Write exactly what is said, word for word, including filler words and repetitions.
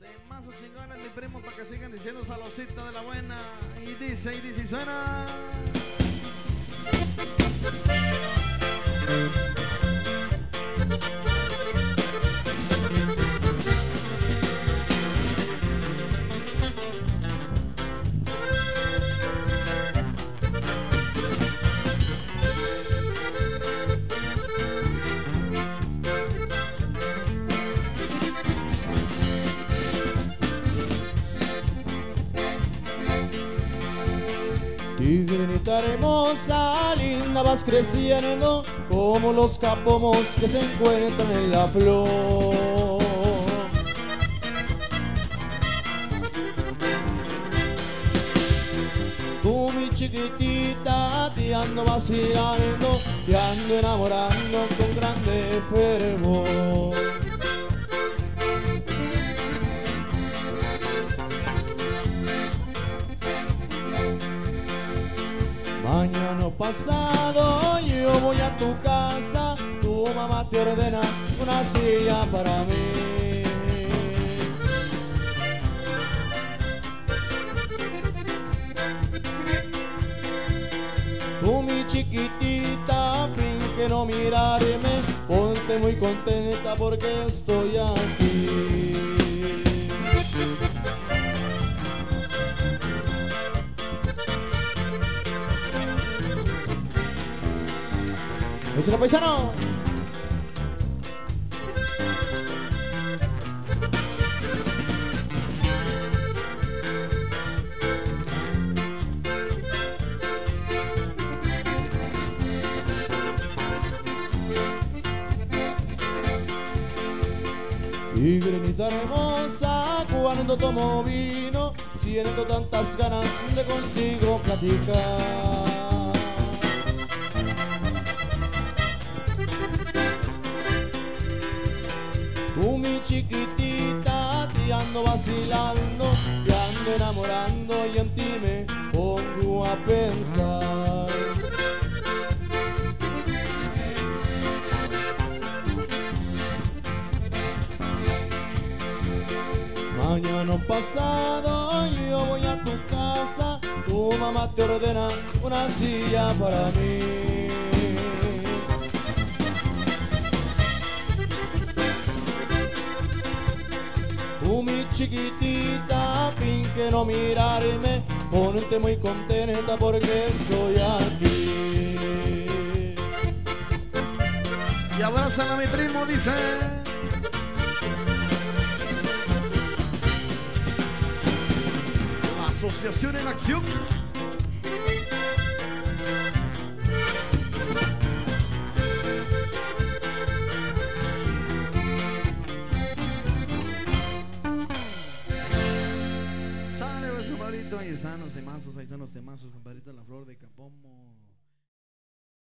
Temazos chingones, mi primo, para que sigan diciendo salosita de la buena. Y dice, y dice, y suena. Tigrenita hermosa, linda, vas creciendo como los capomos que se encuentran en la flor. Tú, mi chiquitita, te ando vacilando, te ando enamorando con grande fervor. Mañana pasado yo voy a tu casa, tu mamá te ordena una silla para mí. Tú, mi chiquitita, finge no mirarme, ponte muy contenta porque estoy aquí. ¡Échale, paisano! Tigrenita hermosa, cuando tomo vino, siento tantas ganas de contigo platicar. Tú, mi chiquitita, te ando vacilando, te ando enamorando y en ti me pongo a pensar. Mañana pasado yo voy a tu casa, tu mamá te ordena una silla para mí. Tú, mi chiquitita, finge no mirarme, ponte muy contenta porque estoy aquí. Y abrázala, mi primo, dice. Asociación en acción. Sale, pues, compadrito, ahí están los temazos, ahí están los temazos, compadrito, la flor de Capomo.